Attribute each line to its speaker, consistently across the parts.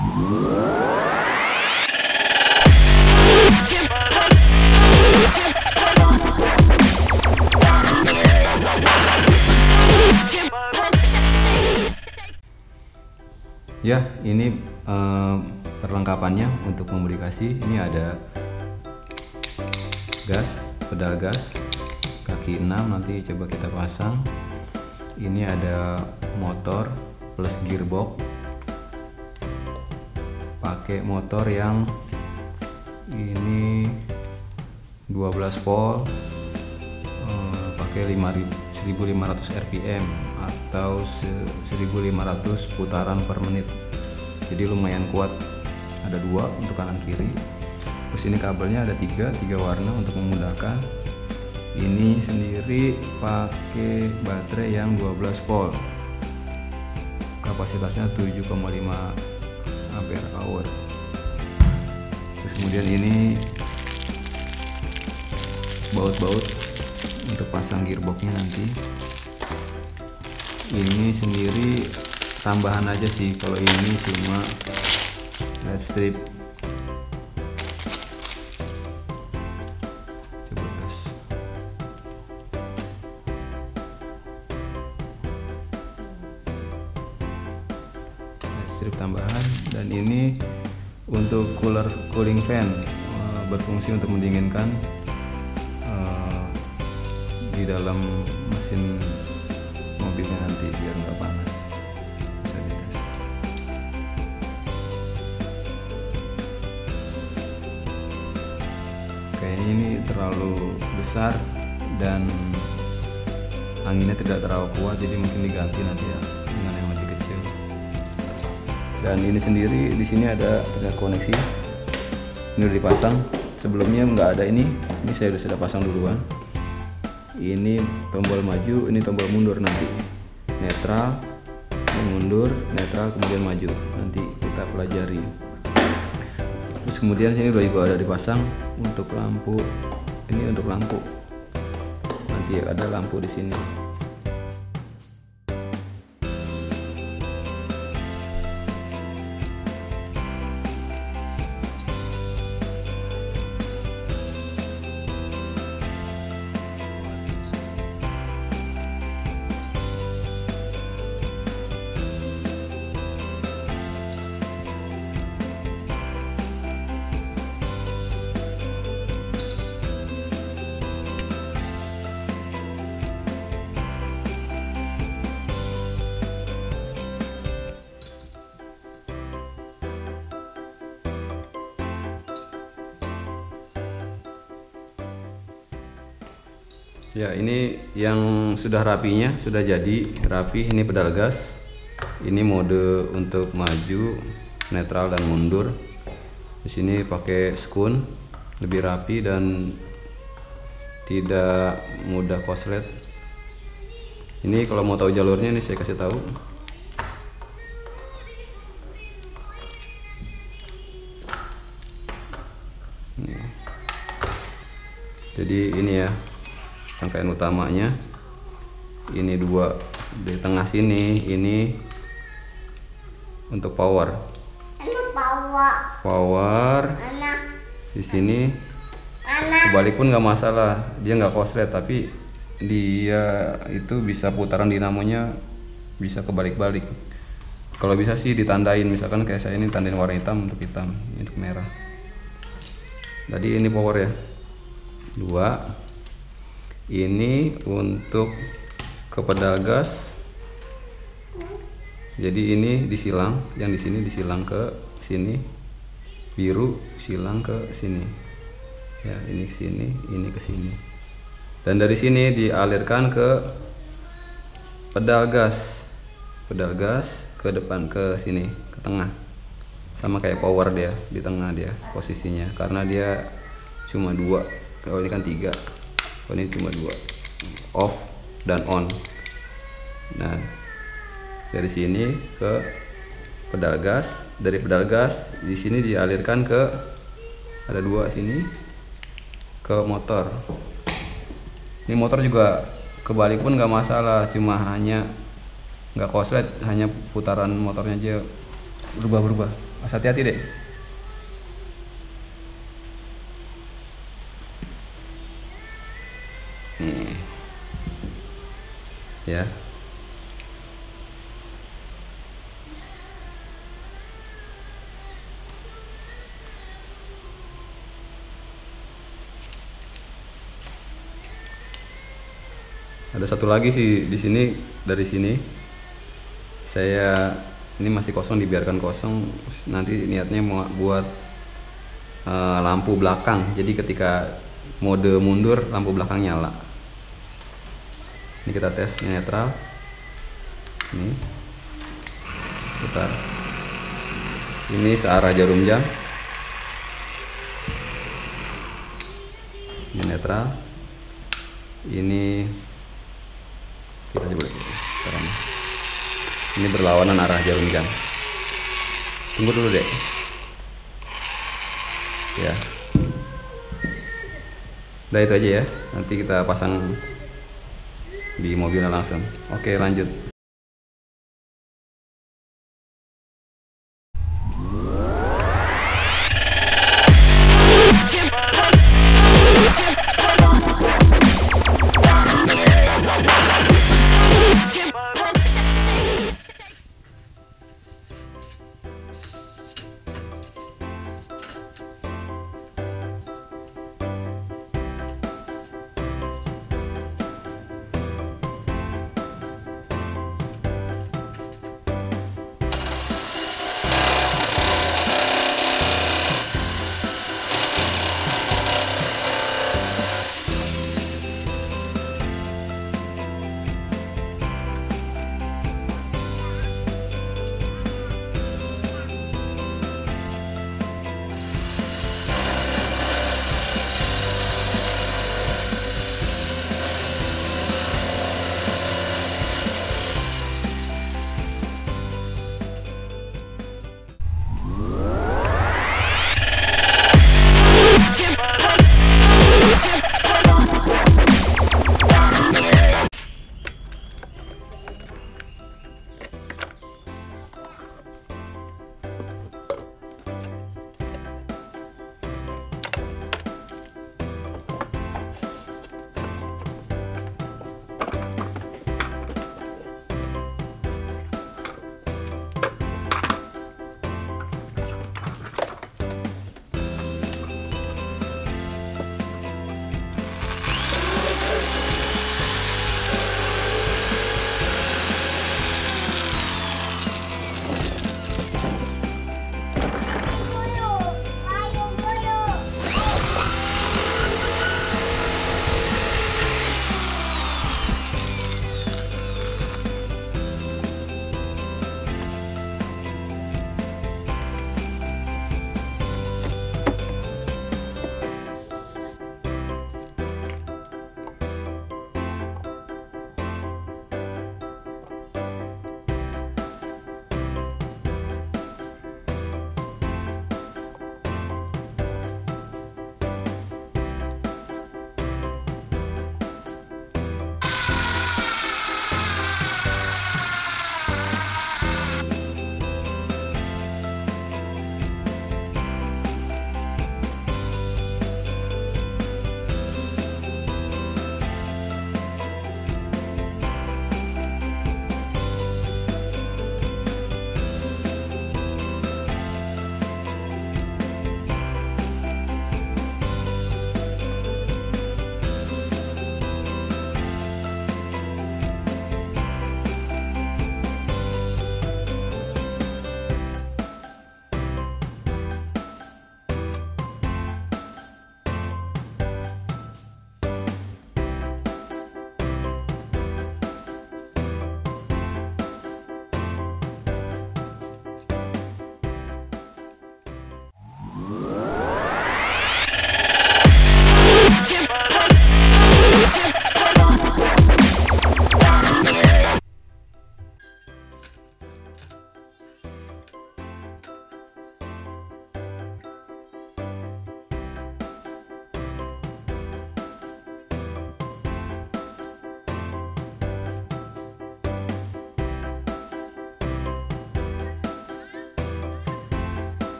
Speaker 1: Ya, ini perlengkapannya untuk memodifikasi. Ini ada gas, pedal gas kaki 6, nanti coba kita pasang. Ini ada motor plus gearbox, pakai motor yang ini 12 volt, pakai 1500 rpm atau 1500 putaran per menit, jadi lumayan kuat. Ada dua untuk kanan kiri. Terus ini kabelnya ada tiga warna untuk memudahkan. Ini sendiri pakai baterai yang 12 volt, kapasitasnya 7,5 ampere hour. Terus kemudian ini baut-baut untuk pasang gearboxnya nanti. Ini sendiri tambahan aja sih, kalau ini cuma LED strip. Coba gas. LED strip tambahan. Dan ini untuk cooling fan, berfungsi untuk mendinginkan di dalam mesin mobilnya nanti biar nggak panas. Kayaknya ini terlalu besar dan anginnya tidak terlalu kuat, jadi mungkin diganti nanti ya dengan yang lebih kecil. Dan ini sendiri di sini ada koneksi. Ini udah dipasang. Sebelumnya nggak ada ini saya sudah pasang duluan. Ini tombol maju, ini tombol mundur nanti. Netral, mundur, netral, kemudian maju. Nanti kita pelajari. Terus kemudian sini juga ada dipasang untuk lampu. Ini untuk lampu. Nanti ada lampu di sini. Ya, ini yang sudah rapinya, sudah jadi rapi. Ini pedal gas, ini mode untuk maju, netral dan mundur. Di sini pakai skun, lebih rapi dan tidak mudah koslet. Ini kalau mau tahu jalurnya, ini saya kasih tahu. Jadi ini ya rangkaian utamanya. Ini dua di tengah sini, ini untuk power. Di sini kebalik pun nggak masalah, dia nggak koslet, tapi dia itu bisa putaran dinamonya bisa kebalik-balik. Kalau bisa sih ditandain, misalkan kayak saya ini tandain warna hitam untuk hitam, ini untuk merah. Tadi ini power ya, dua. Ini untuk ke pedal gas. Jadi ini disilang, yang di sini disilang ke sini, biru silang ke sini. Ya, ini ke sini, ini ke sini. Dan dari sini dialirkan ke pedal gas. Pedal gas ke depan, ke sini, ke tengah. Sama kayak power, dia di tengah dia posisinya, karena dia cuma dua. Kalau ini kan tiga. Ini cuma dua, off dan on. Nah, dari sini ke pedal gas, dari pedal gas di sini dialirkan ke, ada dua sini, ke motor. Ini motor juga kebalik pun nggak masalah, cuma hanya nggak koslet, hanya putaran motornya aja berubah-berubah. Mas hati-hati dek. Nih ya, ada satu lagi sih di sini. Dari sini saya, ini masih kosong, dibiarkan kosong. Nanti niatnya mau buat lampu belakang, jadi ketika mode mundur lampu belakang nyala. Ini kita tes netral. Ini putar, ini searah jarum jam. Ini netral, ini kita coba caranya. Ini berlawanan arah jarum jam. Tunggu dulu deh ya. Udah itu aja ya, nanti kita pasang di mobilnya langsung. Oke, lanjut.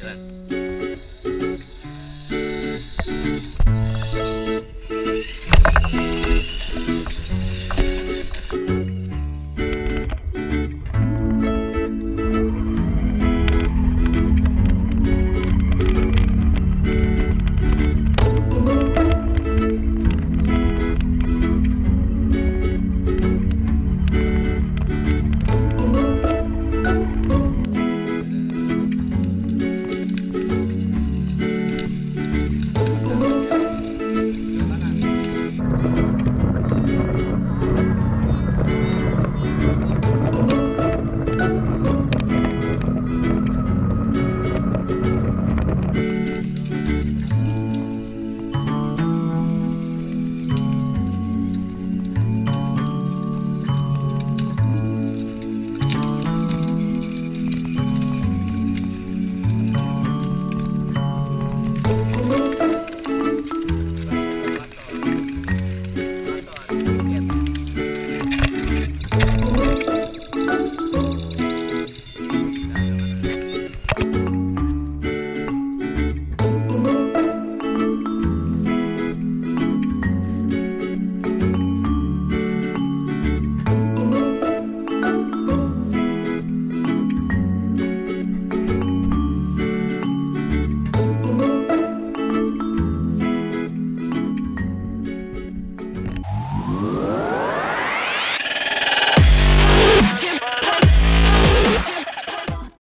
Speaker 2: keren.